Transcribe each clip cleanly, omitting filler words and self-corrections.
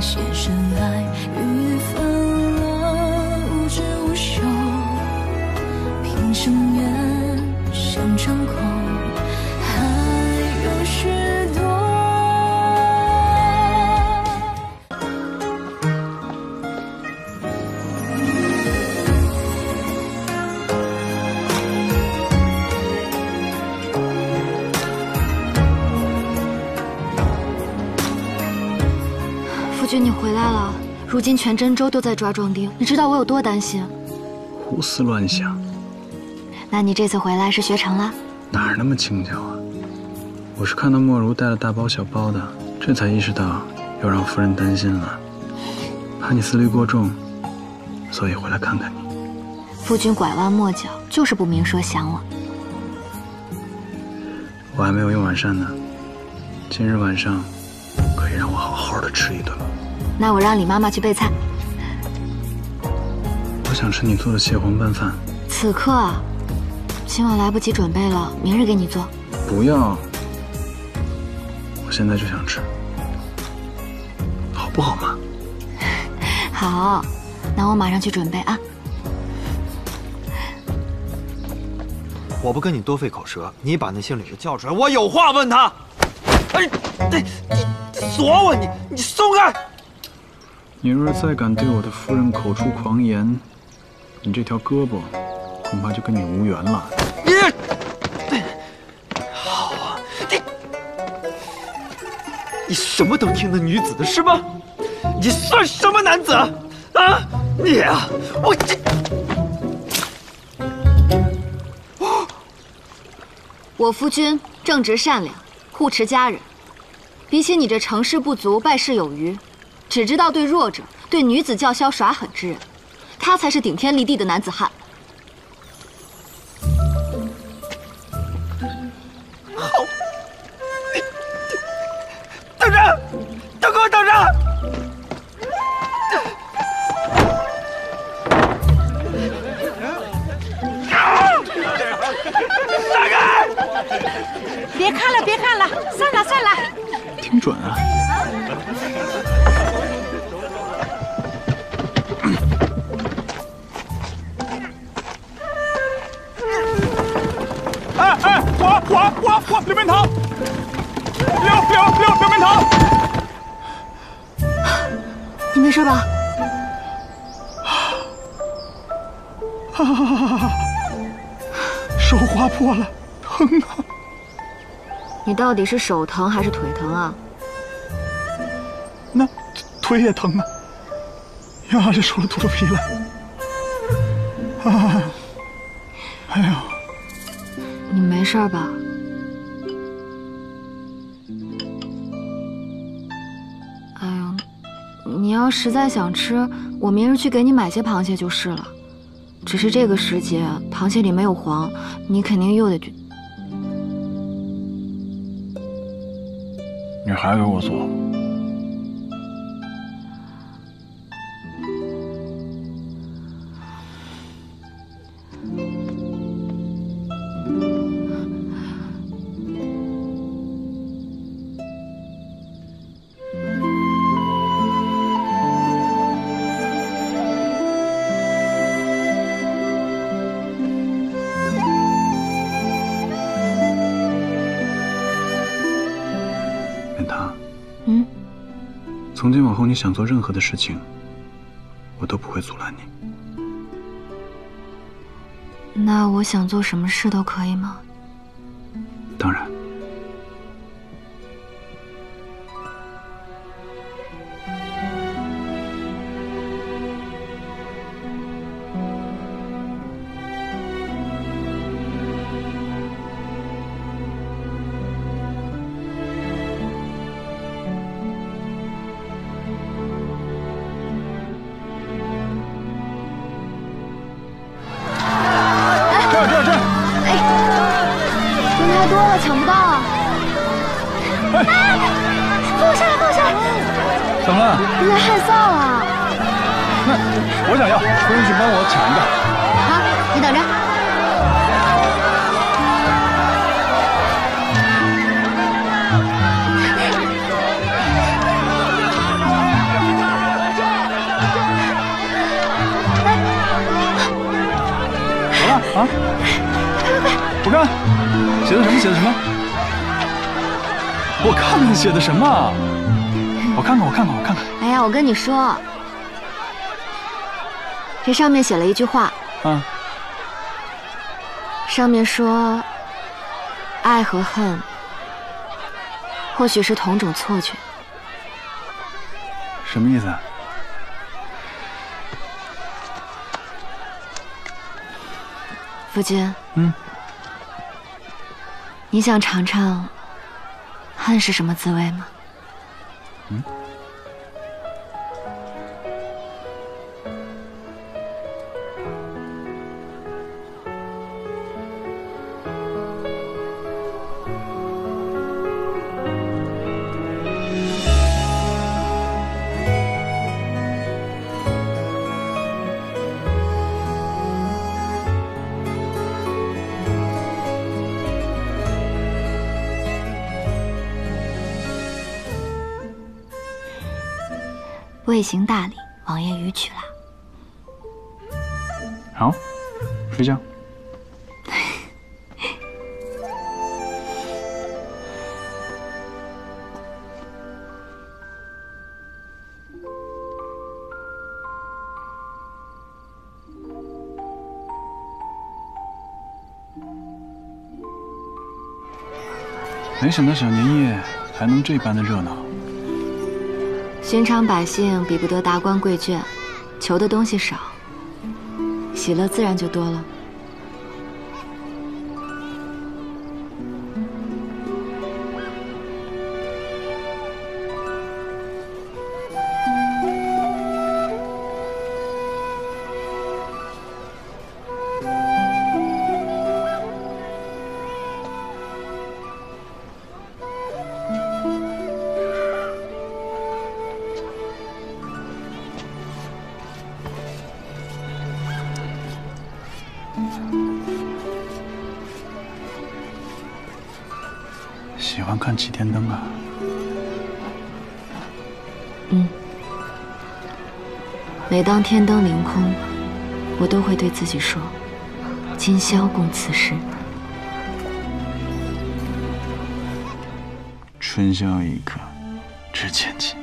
写深爱与分了，无知无休，平生愿像场空，还有许多。 夫君，你回来了。如今全真州都在抓壮丁，你知道我有多担心？ 胡思乱想。 那你这次回来是学成了？ 哪儿那么轻巧啊！我是看到莫如带了大包小包的，这才意识到又让夫人担心了，怕你思虑过重，所以回来看看你。 夫君拐弯抹角，就是不明说想我。 我还没有用完膳呢，今日晚上可以让我好好的吃一顿。 那我让李妈妈去备菜。 我想吃你做的蟹黄拌饭。 此刻啊，今晚来不及准备了，明日给你做。 不要，我现在就想吃，好不好嘛？ 好，那我马上去准备啊。 我不跟你多费口舌，你把那姓李的叫出来，我有话问他。哎，你锁我，你松开！ 你若是再敢对我的夫人口出狂言，你这条胳膊恐怕就跟你无缘了。 好啊，你什么都听的女子的是吗？你算什么男子啊？你啊，我这。 我夫君正直善良，护持家人，比起你这成事不足败事有余，只知道对弱者、对女子叫嚣耍狠之人，他才是顶天立地的男子汉。 好，等着，都给我等着！闪开！ 别看了，别看了，散了，散了。 挺准啊！ 哎，我刘面堂，刘面堂， 你没事吧？ 手划破了，疼啊！ 你到底是手疼还是腿疼啊？ 那腿也疼啊！呀，这手都秃噜皮了！啊！哎呦！ 你没事吧？哎呦，你要实在想吃，我明日去给你买些螃蟹就是了。只是这个时节，螃蟹里没有黄，你肯定又得去。 你还给我做？从今往后，你想做任何的事情，我都不会阻拦你。 那我想做什么事都可以吗？ 当然。 抢不到啊！ 哎， 放我下来，放我下来！ 怎么了？ 人家害臊了。 那我想要，夫人去帮我抢一个。 好，你等着。 看，写的什么？写的什么？我看看写的什么？我看看。 哎呀，我跟你说，这上面写了一句话。 啊。 上面说，爱和恨，或许是同种错觉。 什么意思啊？ 夫君， 嗯， 你想尝尝恨是什么滋味吗？ 嗯。 未行大礼，王爷逾矩了。 好，睡觉。没想到小年夜还能这般的热闹。 寻常百姓比不得达官贵眷，求的东西少，喜乐自然就多了。 喜欢看齐天灯啊？ 嗯。每当天灯凌空，我都会对自己说：“今宵共此时。” 春宵一刻值千金。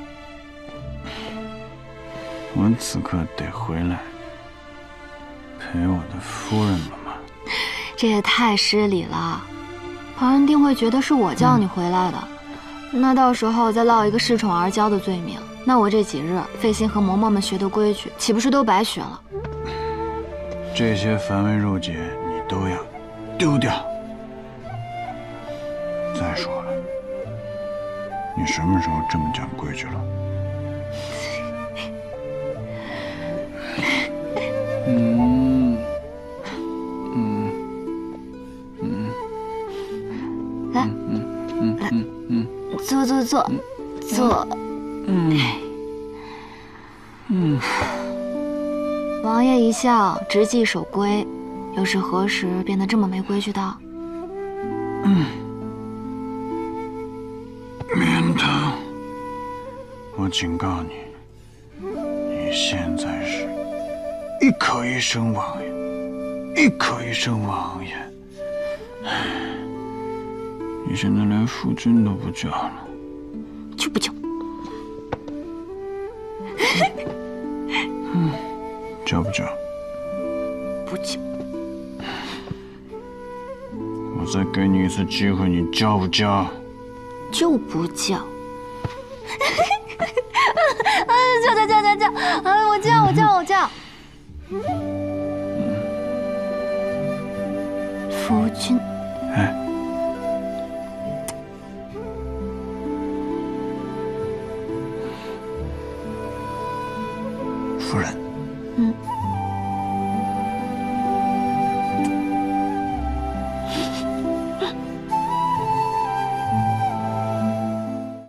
我此刻得回来陪我的夫人了吗？ 这也太失礼了，旁人定会觉得是我叫你回来的，那到时候再落一个恃宠而骄的罪名，那我这几日费心和嬷嬷们学的规矩，岂不是都白学了？ 这些繁文缛节你都要丢掉。再说了，你什么时候这么讲规矩了？ 来，坐。王爷一向直纪守规，又是何时变得这么没规矩的？ 绵堂，我警告你，你现在是一口一声王爷，一口一声王爷。你现在连夫君都不叫了， 就不叫。 叫不叫？ 不叫。 我再给你一次机会，你叫不叫？ 就不叫。叫！我叫。夫君。 哎。夫人。